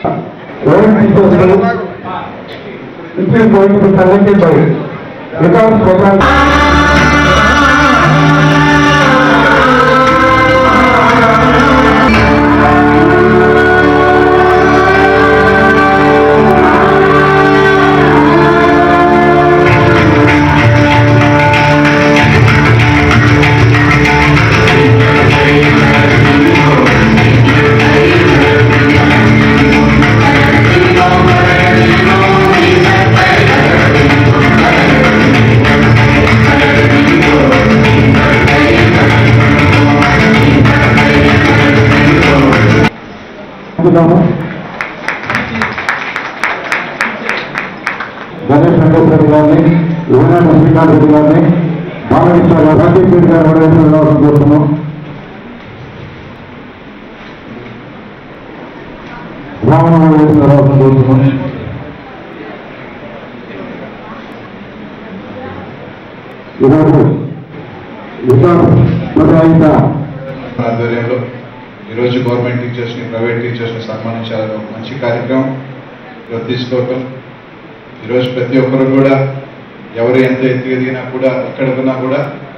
It is going to be presented by Vikas Kothari. Ganesh Venkateswara గారిని యువనాథ శ్రీకాంత్ రెడ్డి గారిని బాలకృష్ణ గారు సత్యపేట గారు రావాల్సిన కోరుతున్నాం. రామనాథ రావాల్సిన కోరుతున్నాం. ఈరోజు ఆధ్వర్యంలో ఈరోజు గవర్నమెంట్ టీచర్స్ని ప్రైవేట్ టీచర్స్ని సన్మానించాలని ఒక మంచి కార్యక్రమం ఈరోజు తీసుకోవటం. ఈరోజు ప్రతి ఒక్కరు కూడా ఎవరు ఎంత ఎదిగినా కూడా ఎక్కడికన్నా కూడా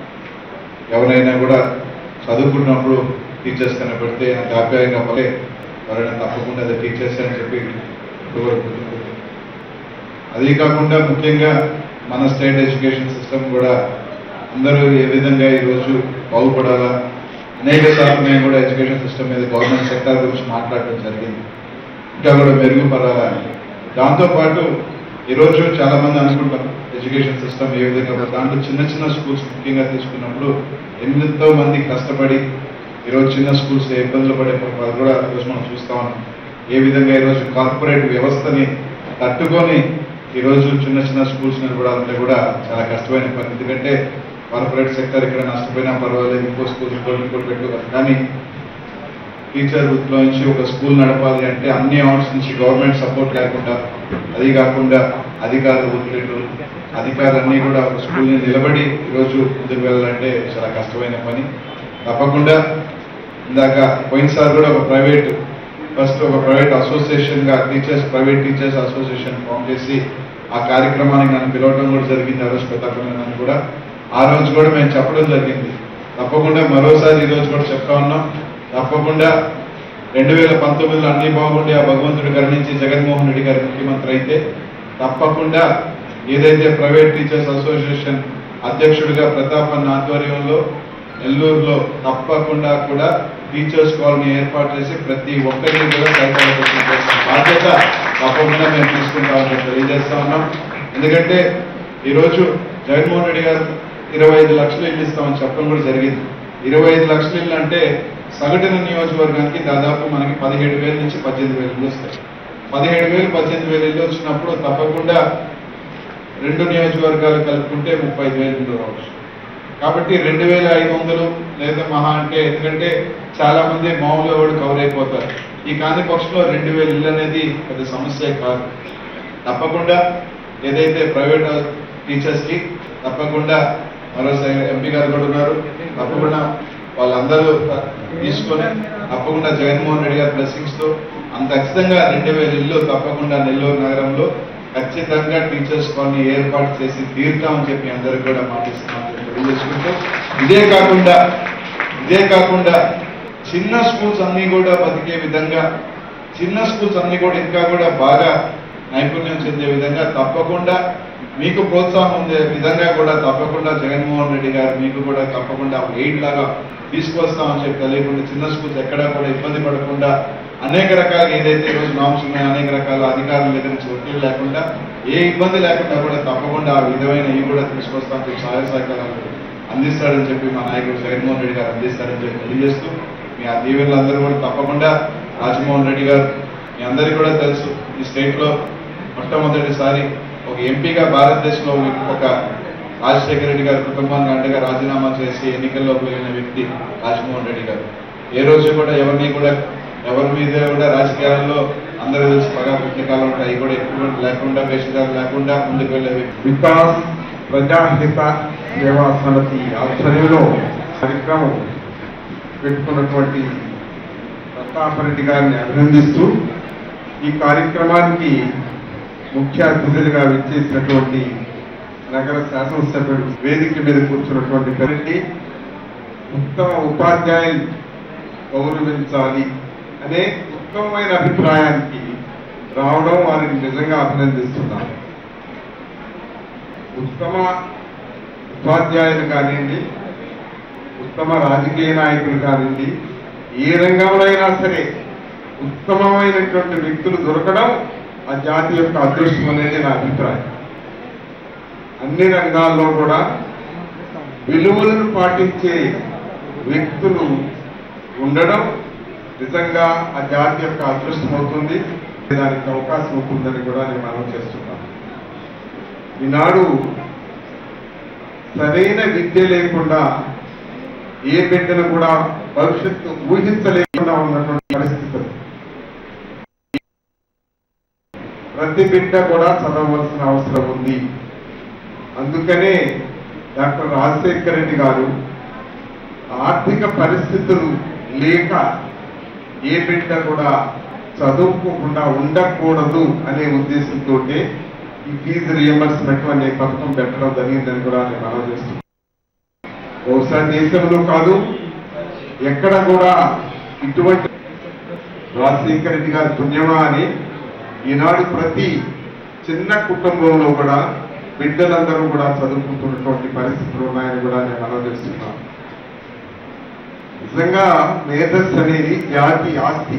ఎవరైనా కూడా చదువుకున్నప్పుడు టీచర్స్ కనబడితే అంత ఆప్యాయంగా పలే ఎవరైనా తప్పకుండా అది టీచర్స్ అని చెప్పి ఇప్పుడు కూడా గుర్తుంటుంది. అదే కాకుండా ముఖ్యంగా మన స్టేట్ ఎడ్యుకేషన్ సిస్టమ్ కూడా అందరూ ఏ విధంగా ఈరోజు బాగుపడాలా అనేక సార్లు మేము కూడా ఎడ్యుకేషన్ సిస్టమ్ మీద గవర్నమెంట్ సెక్టార్ గురించి మాట్లాడటం జరిగింది. ఇంకా కూడా మెరుగుపడాలా అని. దాంతోపాటు ఈరోజు చాలామంది అనుకుంటాం ఎడ్యుకేషన్ సిస్టమ్ ఏ విధంగా దాంట్లో చిన్న చిన్న స్కూల్స్ ముఖ్యంగా తీసుకున్నప్పుడు ఎంతో మంది కష్టపడి ఈరోజు చిన్న స్కూల్స్ ఇబ్బందులు పడే వాళ్ళు కూడా ఈరోజు మనం చూస్తా ఉన్నాం. ఏ విధంగా ఈరోజు కార్పొరేట్ వ్యవస్థని తట్టుకొని ఈరోజు చిన్న చిన్న స్కూల్స్ నిలబడాలంటే కూడా చాలా కష్టమైన పని. ఎందుకంటే కార్పొరేట్ సెక్టర్ ఇక్కడ నష్టపోయినా పర్వాలేదు, ఇంకో స్కూల్ ఇంకోటి పెట్టుకోవాలి. కానీ టీచర్ వృత్తిలో నుంచి ఒక స్కూల్ నడపాలి అంటే అన్ని ఆర్ట్స్ నుంచి గవర్నమెంట్ సపోర్ట్ లేకుండా, అది కాకుండా అధికారులు ఒత్తిళ్ళు అధికారులన్నీ కూడా ఒక స్కూల్ని నిలబడి ఈరోజు ముందుకు వెళ్ళాలంటే చాలా కష్టమైన పని. తప్పకుండా ఇందాక పోయినసారి కూడా ఒక ప్రైవేట్ అసోసియేషన్గా ప్రైవేట్ టీచర్స్ అసోసియేషన్ ఫామ్ చేసి ఆ కార్యక్రమానికి నన్ను పిలవడం కూడా జరిగింది. ఆ రోజు పెద్దపల్లి కూడా ఆ రోజు కూడా మేము చెప్పడం జరిగింది. తప్పకుండా మరోసారి ఈరోజు కూడా చెప్తా ఉన్నాం. తప్పకుండా 2019లో అన్ని బాగుండి ఆ భగవంతుడి కరుణించి జగన్మోహన్ రెడ్డి గారు ముఖ్యమంత్రి అయితే తప్పకుండా ఏదైతే ప్రైవేట్ టీచర్స్ అసోసియేషన్ అధ్యక్షుడిగా ప్రతాప్ అన్న ఆధ్వర్యంలో నెల్లూరులో తప్పకుండా కూడా టీచర్స్ కాలనీ ఏర్పాటు చేసి ప్రతి ఒక్కరిని కూడా సైకాలజిస్ట్ బాధ్యత తప్పకుండా మేము తీసుకుంటామని తెలియజేస్తా ఉన్నాం. ఎందుకంటే ఈరోజు జగన్మోహన్ రెడ్డి గారు 25 లక్షలు ఇల్లు ఇస్తామని చెప్పడం కూడా జరిగింది. 25 లక్షల ఇల్లు అంటే సగటున నియోజకవర్గానికి దాదాపు మనకి 17,000 నుంచి 18,000 ఇల్లు వస్తాయి. 17,000 18,000 ఇల్లు వచ్చినప్పుడు తప్పకుండా 2 నియోజకవర్గాలు కలుపుకుంటే 35,000 ఇల్లు రావచ్చు. కాబట్టి 2,500 లేదా మహా అంటే, ఎందుకంటే చాలా మంది మామూలుగా కూడా కవర్ అయిపోతారు. ఈ కాని పక్షంలో 2,000 ఇల్లు అనేది పెద్ద సమస్య కాదు. తప్పకుండా ఏదైతే ప్రైవేట్ టీచర్స్కి తప్పకుండా మరోసారి ఎంపీ గారు కూడా ఉన్నారు, తప్పకుండా వాళ్ళందరూ తీసుకొని తప్పకుండా జగన్మోహన్ రెడ్డి గారి బ్లెస్సింగ్స్తో అంత ఖచ్చితంగా 2,000 ఇల్లు తప్పకుండా నెల్లూరు నగరంలో ఖచ్చితంగా టీచర్స్ కాలనీ ఏర్పాటు చేసి తీరుతామని చెప్పి అందరికీ కూడా మాటిస్తున్నామని తెలియజేసుకుంటూ, ఇదే కాకుండా చిన్న స్కూల్స్ అన్నీ కూడా బతికే విధంగా, చిన్న స్కూల్స్ అన్నీ కూడా ఇంకా కూడా బాగా నైపుణ్యం చెందే విధంగా తప్పకుండా మీకు ప్రోత్సాహం ఉండే విధంగా కూడా తప్పకుండా జగన్మోహన్ రెడ్డి గారు మీకు కూడా తప్పకుండా ఎయిడ్ లాగా తీసుకొస్తామని చెప్పి తెలియకుండా చిన్న స్కూల్స్ ఎక్కడా కూడా ఇబ్బంది పడకుండా అనేక రకాల ఏదైతే ఈరోజు నామ్స్ ఉన్నాయో అనేక రకాల అధికారుల దగ్గర నుంచి ఒత్తిడి లేకుండా ఏ ఇబ్బంది లేకుండా కూడా తప్పకుండా ఆ విధమైన ఇవి కూడా తీసుకొస్తామని చెప్పి సహాయ సహకారాలు అందిస్తాడని చెప్పి మా నాయకుడు జగన్మోహన్ రెడ్డి గారు అందిస్తారని చెప్పి తెలియజేస్తూ, మీ ఆ దీవెనలందరూ కూడా తప్పకుండా రాజమోహన్ రెడ్డి గారు మీ అందరికీ కూడా తెలుసు, ఈ స్టేట్లో మొట్టమొదటిసారి ఒక ఎంపీగా భారతదేశంలో ఒక రాజశేఖర రెడ్డి గారి కుటుంబానికి అండగా రాజీనామా చేసి ఎన్నికల్లోకి వెళ్ళిన వ్యక్తి రాజమోహన్ రెడ్డి గారు. ఏ రోజు కూడా ఎవరి మీద కూడా రాజకీయాల్లో అందరూ తెలిసి పగా పుస్తకాలు ఉంటాయి కూడా ఎక్కువ లేకుండా వేషగాలు లేకుండా ముందుకు వెళ్ళే వ్యక్తి. వికాస్ ప్రజాహిత సేవా సమితి ఆధ్వర్యంలో కార్యక్రమం పెట్టుకున్నటువంటి ప్రతాప్ రెడ్డి గారిని అభినందిస్తూ ఈ కార్యక్రమానికి ముఖ్య అతిథులుగా విచ్చేసినటువంటి నగర శాసనసభ్యుడు వేదిక మీద కూర్చున్నటువంటి పెరిగి ఉత్తమ ఉపాధ్యాయులు గౌరవించాలి అనే ఉత్తమమైన అభిప్రాయానికి రావడం వారిని నిజంగా అభినందిస్తున్నాను. ఉత్తమ ఉపాధ్యాయులు కానివ్వండి, ఉత్తమ రాజకీయ నాయకులు కానివ్వండి, ఏ రంగంలో అయినా సరే ఉత్తమమైనటువంటి వ్యక్తులు దొరకడం ఆ జాతి యొక్క అదృష్టం అనేది నా అభిప్రాయం. అన్ని రంగాల్లో కూడా విలువలను పాటించే వ్యక్తులు ఉండడం నిజంగా ఆ జాతి యొక్క అదృష్టం అవుతుంది, దానికి అవకాశం ఉంటుందని కూడా నేను మనం చేస్తున్నాను. ఈనాడు సరైన విద్య లేకుండా ఏ బిడ్డను కూడా భవిష్యత్తు ఊహించలేకుండా ఉన్నటువంటి పరిస్థితులు. ప్రతి బిడ్డ కూడా చదవవలసిన అవసరం ఉంది. అందుకనే డాక్టర్ రాజశేఖర రెడ్డి గారు ఆర్థిక పరిస్థితులు లేక ఏ బిడ్డ కూడా చదువుకోకుండా ఉండకూడదు అనే ఉద్దేశంతో ఈ ఫీజు రియంబర్స్మెంట్ అనే పథకం పెట్టడం జరిగిందని కూడా నేను ఆలోచిస్తున్నాను. బహుశా దేశంలో కాదు ఎక్కడ కూడా ఇటువంటి రాజశేఖర రెడ్డి గారి పుణ్యమా అని ఈనాడు ప్రతి చిన్న కుటుంబంలో కూడా బిడ్డలందరూ కూడా చదువుకుంటున్నటువంటి పరిస్థితులు ఉన్నాయని కూడా నేను ఆలోచిస్తున్నాను. నిజంగా మేధస్సు అనేది జాతి ఆస్తి.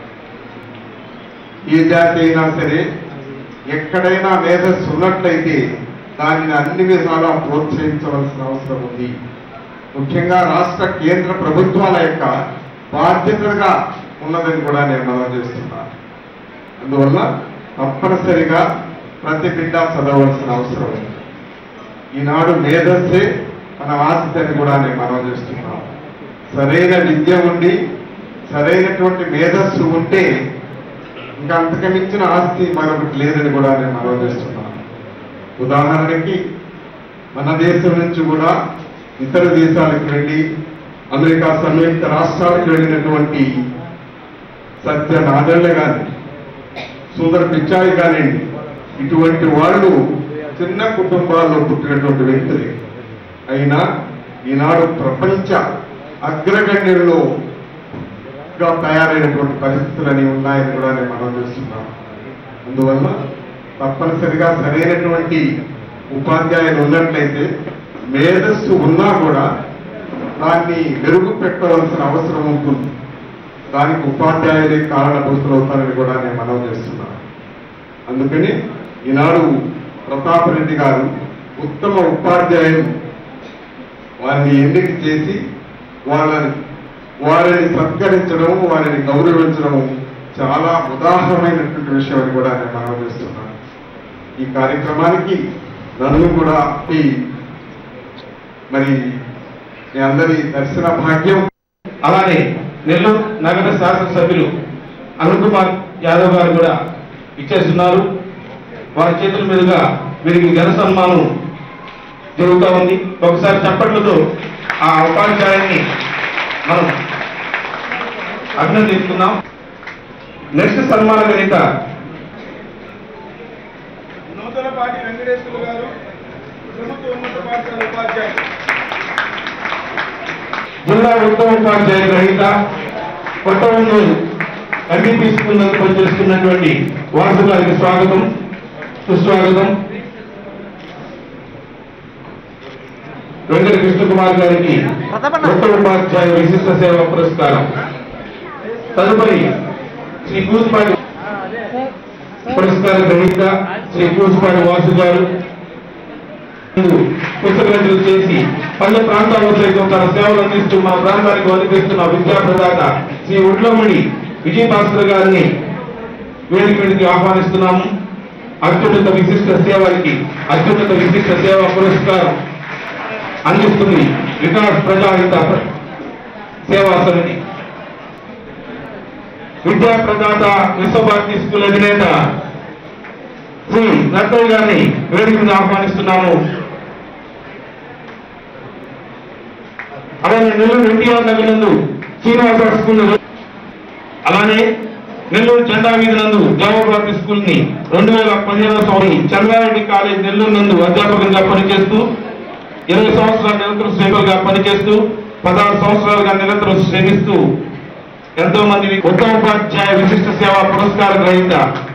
ఏ జాతి అయినా సరే ఎక్కడైనా మేధస్సు ఉన్నట్లయితే దానిని అన్ని విధాలా ప్రోత్సహించవలసిన అవసరం ఉంది. ముఖ్యంగా రాష్ట్ర కేంద్ర ప్రభుత్వాల యొక్క బాధ్యతగా ఉన్నదని కూడా నేను మనం చేస్తున్నాను. అందువల్ల తప్పనిసరిగా ప్రతి బిడ్డ చదవలసిన అవసరం ఉంది. ఈనాడు మేధస్సే మన ఆస్తి అని కూడా నేను మనం చేస్తున్నాను. సరైన విద్య ఉండి సరైనటువంటి మేధస్సు ఉంటే ఇంకా అంతకమించిన ఆస్తి మరొకటి లేదని కూడా నేను మనం చేస్తున్నాను. ఉదాహరణకి మన దేశం నుంచి కూడా ఇతర దేశాలకు వెళ్ళి అమెరికా సంయుక్త రాష్ట్రాలకు వెళ్ళినటువంటి సత్య నాదెళ్ల కానీ సుందర్ పిచ్చాయి కానివ్వండి, ఇటువంటి వాళ్ళు చిన్న కుటుంబాల్లో పుట్టినటువంటి వ్యక్తులే అయినా ఈనాడు ప్రపంచ అగ్రగణ్యుల్లో తయారైనటువంటి పరిస్థితులని ఉన్నాయని కూడా నేను మనం చూస్తున్నాం. అందువల్ల తప్పనిసరిగా సరైనటువంటి ఉపాధ్యాయులు ఉన్నట్లయితే మేధస్సు ఉన్నా కూడా దాన్ని మెరుగు పెట్టవలసిన అవసరం ఉంటుంది. దానికి ఉపాధ్యాయులే కారణభూతులు అవుతారని కూడా నేను మనం చేస్తున్నాను. అందుకని ఈనాడు ప్రతాప్ రెడ్డి గారు ఉత్తమ ఉపాధ్యాయులు వారిని ఎన్నిక చేసి వారిని సత్కరించడం, వారిని గౌరవించడం చాలా ఉదాహరణమైనటువంటి విషయం అని కూడా నేను మనం చేస్తున్నాను. ఈ కార్యక్రమానికి నన్ను కూడా మరి మీ అందరి దర్శన భాగ్యం. అలానే నెల్లూరు నగర శాసనసభ్యులు అరుణ్ కుమార్ యాదవ్ గారు కూడా ఇచ్చేస్తున్నారు. వారి చేతుల మీదుగా వీరికి ఘన సన్మానం జరుగుతూ ఉంది. ఒకసారి చప్పట్లతో ఆ ఉపాధ్యాయుని మనం అభినందిస్తున్నాం. నెక్స్ట్ సన్మాన గ్రహీత నూతనపాటి వెంకటేశ్వర గారు, ప్రభుత్వ ఉన్నత పాఠశాల ఉపాధ్యాయులు, జిల్లా ఉత్తమ ఉపాధ్యాయ గ్రహీత, కొత్తగూడెం ఎంపీపీ స్కూల్ నందు పనిచేస్తున్నటువంటి వాసు గారికి స్వాగతం, సుస్వాగతం. వెంకట కృష్ణకుమార్ గారికి ఉత్తమ ఉపాధ్యాయ విశిష్ట సేవ పురస్కారం. తదుపరి శ్రీ కూసుపాటి పురస్కార గ్రహీత శ్రీ కూసుపాటి వాసు గారు పుస్తకాలు చేసి పల్లె ప్రాంతాల్లో సైతం తన సేవలు అందిస్తూ మన ప్రాంతానికి అందిస్తున్న విద్యా ప్రదాత శ్రీ ఉడ్లమణి విజయభాస్కర్ గారిని వేదిక మీదకి ఆహ్వానిస్తున్నాము. అత్యున్నత విశిష్ట సేవకి అత్యున్నత విశిష్ట సేవ పురస్కారం అందిస్తుంది వికాస్ ప్రజాహిత సేవా సమితి. విద్యా ప్రదాత విశ్వభారతి స్కూల్ అధినేత శ్రీ నర్సయ్య గారిని వేదిక మీద ఆహ్వానిస్తున్నాము. అలానే నెల్లూరు ఎన్టీఆర్ నగర్ నందు శ్రీనివాస స్కూల్, అలానే నెల్లూరు జెండా వీధి నందు జవహర్ స్కూల్ ని 2015వ సంవత్సరం చంద్రారెడ్డి కాలేజ్ నెల్లూరు నందు అధ్యాపకునిగా పనిచేస్తూ 20 సంవత్సరాల నిరంతర సేవలుగా పనిచేస్తూ 16 సంవత్సరాలుగా నిరంతరం శ్రమిస్తూ ఎంతో మంది ఉత్తమ ఉపాధ్యాయ విశిష్ట సేవా పురస్కార గ్రహీత